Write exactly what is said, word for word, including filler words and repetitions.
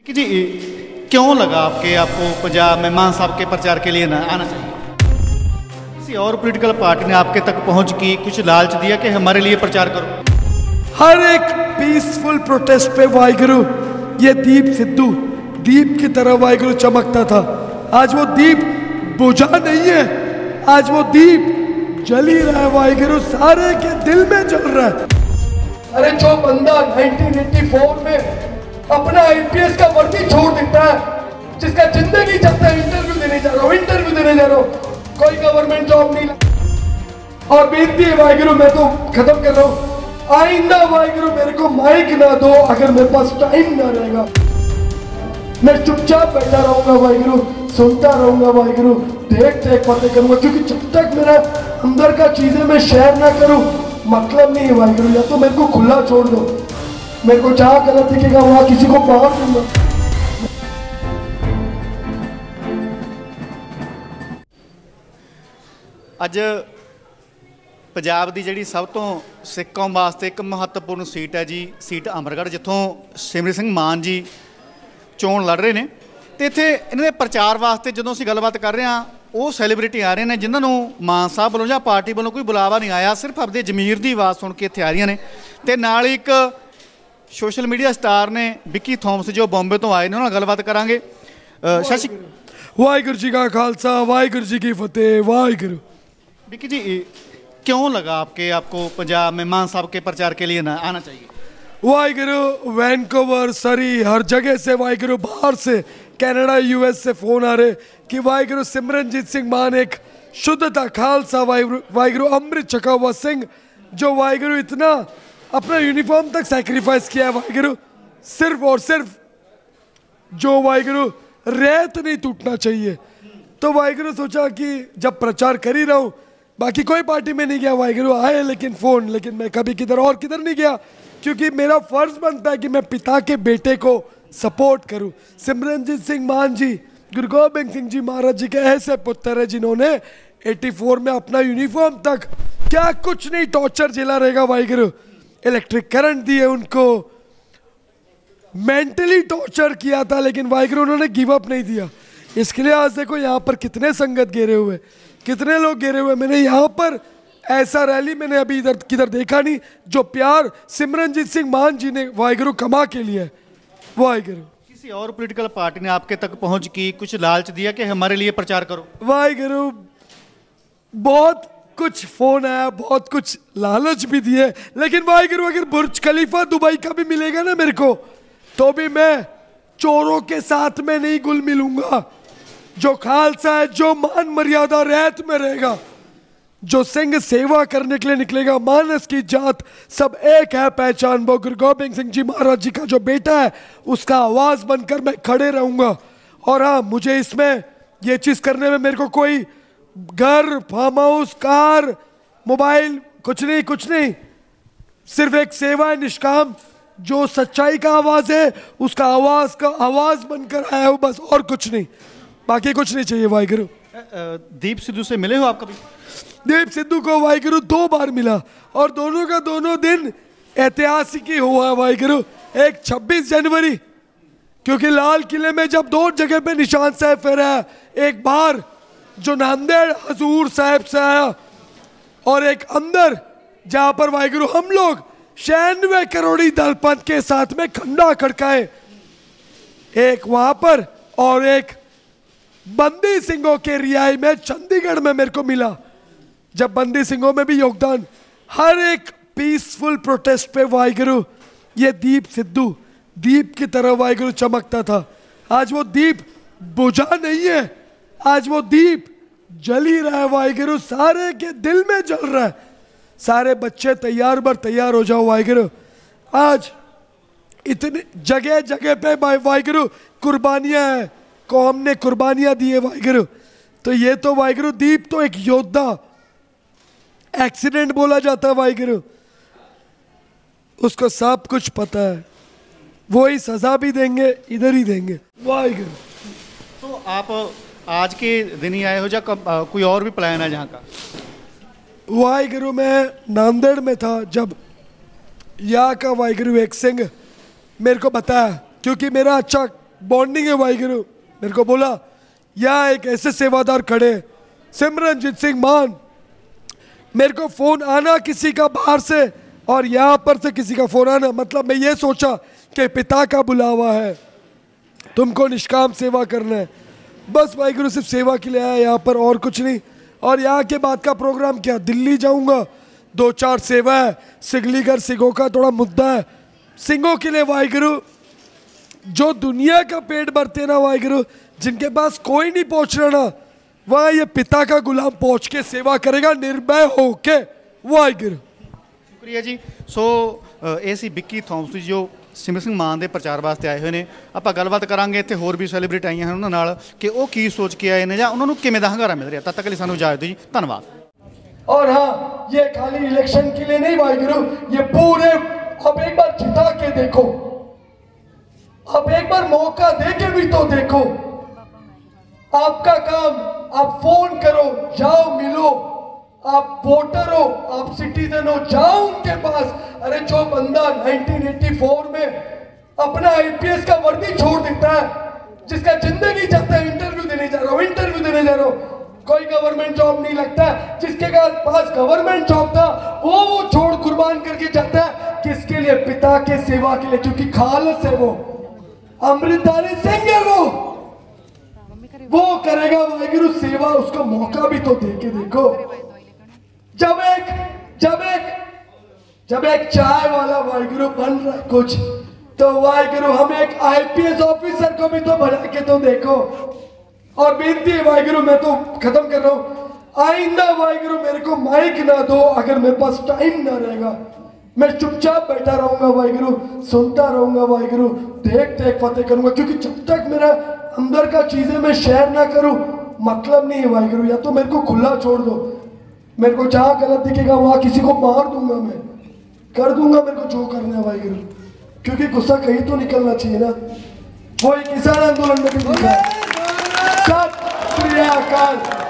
कि जी क्यों लगा आपके आपको पंजाब में मान साहब के प्रचार के लिए ना आना चाहिए? किसी और पॉलिटिकल पार्टी ने आपके तक पहुंच की कुछ लालच दिया कि हमारे लिए प्रचार करो? हर एक पीसफुल प्रोटेस्ट पे वाहिगुरु ये दीप सिद्धू दीप की तरह वाहिगुरु चमकता था। आज वो दीप बुझा नहीं है, आज वो दीप जल ही रहा है। वाहिगुरु सारे के दिल में जल रहा है। अरे जो बंदा नाइनटीन एटी फोर में अपना आईपीएस का वर्दी छोड़ देता है, जिसका जिंदगी चाहता है इंटरव्यू देने जा रहा हूँ इंटरव्यू देने जा रहा हूँ कोई गवर्नमेंट जॉब नहीं। और बेनती है वाहिगुरु, मैं तो खत्म कर रहा हूँ, आइंदा वाहिगुरु मेरे को माइक ना दो अगर मेरे पास टाइम ना रहेगा। मैं चुपचाप बैठा रहूंगा वाहिगुरु, सुनता रहूंगा वाहिगुरु, देख देख बातें करूंगा, क्योंकि जब तक मेरा अंदर का चीजें मैं शेयर ना करूं मतलब नहीं है वाहिगुरु। या तो मेरे को खुला छोड़ दो, मेरे को जहां गलत दिखेगा वहां किसी को बाहर दूंगा। ਅੱਜ ਪੰਜਾਬ ਦੀ ਜਿਹੜੀ ਸਭ ਤੋਂ ਸਿੱਖ ਕੌਮ ਵਾਸਤੇ ਇੱਕ ਮਹੱਤਵਪੂਰਨ ਸੀਟ ਹੈ ਜੀ, ਸੀਟ ਅਮਰਗੜ੍ਹ, ਜਿੱਥੋਂ ਸਿਮਰਜੀਤ ਸਿੰਘ ਮਾਨ ਜੀ ਚੋਣ ਲੜ ਰਹੇ ਨੇ। ਤੇ ਇੱਥੇ ਇਹਨਾਂ ਦੇ ਪ੍ਰਚਾਰ ਵਾਸਤੇ ਜਦੋਂ ਅਸੀਂ ਗੱਲਬਾਤ ਕਰ ਰਹੇ ਹਾਂ, ਉਹ ਸੈਲੀਬ੍ਰਿਟੀ ਆ ਰਹੇ ਨੇ ਜਿਨ੍ਹਾਂ ਨੂੰ ਮਾਨ ਸਾਹਿਬ ਵੱਲੋਂ ਜਾਂ ਪਾਰਟੀ ਵੱਲੋਂ ਕੋਈ ਬੁਲਾਵਾ ਨਹੀਂ ਆਇਆ, ਸਿਰਫ ਆਪਦੇ ਜ਼ਮੀਰ ਦੀ ਆਵਾਜ਼ ਸੁਣ ਕੇ ਇੱਥੇ ਆ ਰਹੀਆਂ ਨੇ। ਤੇ ਨਾਲ ਇੱਕ ਸੋਸ਼ਲ ਮੀਡੀਆ ਸਟਾਰ ਨੇ ਵਿੱਕੀ ਥੋਮਸ ਜੋ ਬੰਬੇ ਤੋਂ ਆਏ ਨੇ, ਉਹਨਾਂ ਨਾਲ ਗੱਲਬਾਤ ਕਰਾਂਗੇ। ਸਤਿ ਸ਼੍ਰੀ ਅਕਾਲ। ਵਾਹਿਗੁਰੂ ਜੀ ਕਾ ਖਾਲਸਾ ਵਾਹਿਗुरु जी की फतेह। वाहिगुरु विक्की जी क्यों लगा आपके आपको पंजाब में मान साहब के प्रचार के लिए ना आना चाहिए? वाहिगुरु वैनकूवर सरी हर जगह से वाहिगुरु, बाहर से कनाडा यूएस से फोन आ रहे कि वाहिगुरु सिमरनजीत सिंह मान एक शुद्धता खालसा वाहिगुरु अमृत छका हुआ सिंह, जो वाहिगुरु इतना अपना यूनिफॉर्म तक सैक्रिफाइस किया है वाहिगुरु, सिर्फ और सिर्फ जो वाहिगुरु रेत नहीं टूटना चाहिए। तो वाहिगुरु सोचा कि जब प्रचार कर ही रहा हूँ, बाकी कोई पार्टी में नहीं गया वाहिगुरु, आए लेकिन फ़ोन, लेकिन मैं कभी किधर और किधर नहीं गया, क्योंकि मेरा फ़र्ज़ बनता है कि मैं पिता के बेटे को सपोर्ट करूँ। सिमरनजीत सिंह मान जी गुरु गोबिंद सिंह जी महाराज जी के ऐसे पुत्र है जिन्होंने चौरासी में अपना यूनिफॉर्म तक क्या कुछ नहीं टॉर्चर झेला रहेगा वाहिगुरु, इलेक्ट्रिक करंट दिए उनको, मेंटली टॉर्चर किया था, लेकिन वाहिगुरु उन्होंने गिव अप नहीं दिया। इसके लिए आज देखो यहाँ पर कितने संगत घेरे हुए, कितने लोग घेरे हुए। मैंने यहाँ पर ऐसा रैली मैंने अभी इधर किधर देखा नहीं, जो प्यार सिमरनजीत सिंह मान जी ने वाहिगुरु कमा के लिए है। वाहिगुरु किसी और पॉलिटिकल पार्टी ने आपके तक पहुंच की कुछ लालच दिया कि हमारे लिए प्रचार करो? वाहिगुरु बहुत कुछ फोन आया, बहुत कुछ लालच भी दिए, लेकिन वाहिगुरु अगर बुर्ज खलीफा दुबई का भी मिलेगा ना मेरे को, तो भी मैं चोरों के साथ में नहीं घुल मिलूंगा। जो खालसा है, जो मान मर्यादा रहत में रहेगा, जो सिंह सेवा करने के लिए निकलेगा, मानस की जात सब एक है, पहचान वो गुरु गोबिंद सिंह जी महाराज जी का जो बेटा है, उसका आवाज बनकर मैं खड़े रहूंगा। और हाँ, मुझे इसमें ये चीज करने में मेरे को कोई घर, फार्म हाउस, कार, मोबाइल कुछ नहीं, कुछ नहीं, सिर्फ एक सेवा है निष्काम, जो सच्चाई का आवाज है उसका आवाज का आवाज बनकर आया हो, बस, और कुछ नहीं, बाकी कुछ नहीं चाहिए। वाहिगुरु दीप सिद्धू से मिले हो आप कभी? दीप सिद्धू को वाहिगुरु दो बार मिला, और दोनों का दोनों दिन ऐतिहासिक ही हुआ है वाहिगुरु। एक छब्बीस जनवरी, क्योंकि लाल किले में जब दो जगह पे निशान साहब फहरा, एक बार जो नांदेड़ हजूर साहब से आया, और एक अंदर जहां पर वाहिगुरु हम लोग छियानवे करोड़ी दलपंथ के साथ में खंडा खड़काए, एक वहां पर, और एक बंदी सिंहों के रिहाई में चंडीगढ़ में मेरे को मिला, जब बंदी सिंहों में भी योगदान। हर एक पीसफुल प्रोटेस्ट पे वाहिगुरु ये दीप सिद्धू दीप की तरह वाहिगुरु चमकता था। आज वो दीप बुझा नहीं है, आज वो दीप जल ही रहा है वाहिगुरु, सारे के दिल में जल रहा है। सारे बच्चे तैयार बर तैयार हो जाओ वाहिगुरु। आज इतनी जगह जगह पे वाहिगुरु कुर्बानियां हैं, कौम ने कुर्बानियां दी है वाहिगुरु। तो ये तो वाहिगुरु दीप तो एक योद्धा, एक्सीडेंट बोला जाता है वाहिगुरु, उसको सब कुछ पता है, वो ही सजा भी देंगे, इधर ही देंगे वाहिगुरु। तो आप आज के दिन ही आए हो या कोई और भी प्लान है जहाँ का? वाहिगुरु मैं नांदेड़ में था जब यहाँ का वाहिगुरु एक सिंह मेरे को बताया, क्योंकि मेरा अच्छा बॉन्डिंग है वाहिगुरु। मेरे को बोला यहाँ एक ऐसे सेवादार खड़े हैं, सिमरनजीत सिंह मान, मेरे को फोन आना किसी का बाहर से और यहाँ पर से किसी का फोन आना, मतलब मैं ये सोचा कि पिता का बुलावा है, तुमको निष्काम सेवा करना है। बस वाहिगुरु सिर्फ सेवा के लिए आया यहाँ पर, और कुछ नहीं। और यहाँ के बाद का प्रोग्राम क्या, दिल्ली जाऊँगा, दो चार सेवा है, सिगलीगढ़ सिंहों का थोड़ा मुद्दा है, सिंहों के लिए वाहिगुरु जो दुनिया का पेट भरते ना वाहिगुरु, जिनके पास कोई नहीं पहुँच रहा ना, वहाँ ये पिता का गुलाम पहुँच के सेवा करेगा निर्भय होके वाहिगुरु। शुक्रिया जी। सो ਇਹ ਸੀ ਵਿੱਕੀ ਥੋਮਸ ਜੀ ਜੋ ਸਿਮਰਨ ਸਿੰਘ ਮਾਨ ਦੇ ਪ੍ਰਚਾਰ ਵਾਸਤੇ ਆਏ ਹੋਏ ਨੇ। ਆਪਾਂ ਗੱਲਬਾਤ ਕਰਾਂਗੇ ਇੱਥੇ ਹੋਰ ਵੀ ਸੈਲੀਬ੍ਰਿਟੀ ਆਈਆਂ ਹਨ ਉਹਨਾਂ ਨਾਲ ਕਿ ਉਹ ਕੀ ਸੋਚ ਕੇ ਆਏ ਨੇ ਜਾਂ ਉਹਨਾਂ ਨੂੰ ਕਿਵੇਂ ਦਾ ਹੰਗਾਰਾ ਮਿਲ ਰਿਹਾ। ਤਦ ਤੱਕ ਲਈ ਸਾਨੂੰ ਇਜਾਜ਼ਤ ਦਿਓ ਜੀ, ਧੰਨਵਾਦ। और हाँ, ये खाली इलेक्शन के लिए नहीं वाहिगुरु, ये पूरे अब एक बार जिता के देखो, अब एक बार मौका दे के भी तो देखो। आपका काम, आप फोन करो, जाओ मिलो, आप वोटर हो, आप सिटीजन हो, जाओ उनके पास। अरे जो बंदा नाइनटीन एटी फोर में अपना आईपीएस का वर्दी छोड़ देता है, जिसका जिंदगी जाता है, इंटरव्यू देने जा रहा हूं, इंटरव्यू देने जा रहा हूं, कोई गवर्नमेंट जॉब नहीं लगता, जिसके पास गवर्नमेंट जॉब था वो वो छोड़ कुर्बान करके जाता है, किसके लिए, पिता के सेवा के लिए, क्योंकि खालस है वो, अमृतधारी सिंह है वो वो करेगा वाहिगुरु सेवा। उसको मौका भी तो दे के देखो। जब एक जब एक जब एक चाय वाला वाहिगुरु बन रहा है कुछ, तो वाहिगुरु हम एक आईपीएस ऑफिसर को भी तो बना के तो देखो। और बेनती है वाहिगुरु, मैं तो खत्म कर रहा हूं, आइंदा वाहिगुरु मेरे को माइक ना दो, अगर मेरे पास टाइम ना रहेगा मैं चुपचाप बैठा रहूंगा वाहिगुरु, सुनता रहूंगा वाहिगुरु, देख देख फतेह करूंगा, क्योंकि जब तक मेरा अंदर का चीजें मैं शेयर ना करूं मतलब नहीं है वाहिगुरु। या तो मेरे को खुला छोड़ दो, मेरे को जहां गलत दिखेगा वहां किसी को मार दूंगा, मैं कर दूंगा मेरे को जो करना है वाहिगुरु, क्योंकि गुस्सा कहीं तो निकलना चाहिए ना। वो किसान आंदोलन में भी दिखा। सत श्री अकाल।